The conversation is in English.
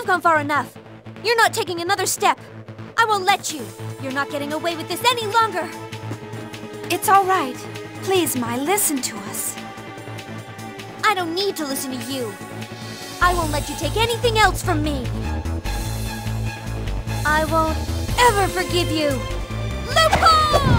You've gone far enough. You're not taking another step. I won't let you. You're not getting away with this any longer. It's all right. Please, Mai, listen to us. I don't need to listen to you. I won't let you take anything else from me. I won't ever forgive you. Loophole!